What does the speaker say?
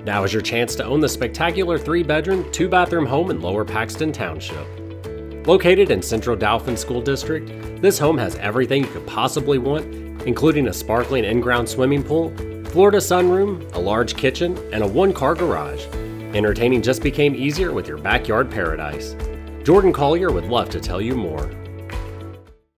Now is your chance to own the spectacular 3-bedroom, 2-bathroom home in Lower Paxton Township. Located in Central Dauphin School District, this home has everything you could possibly want, including a sparkling in-ground swimming pool, Florida sunroom, a large kitchen, and a 1-car garage. Entertaining just became easier with your backyard paradise. Jordan Collier would love to tell you more.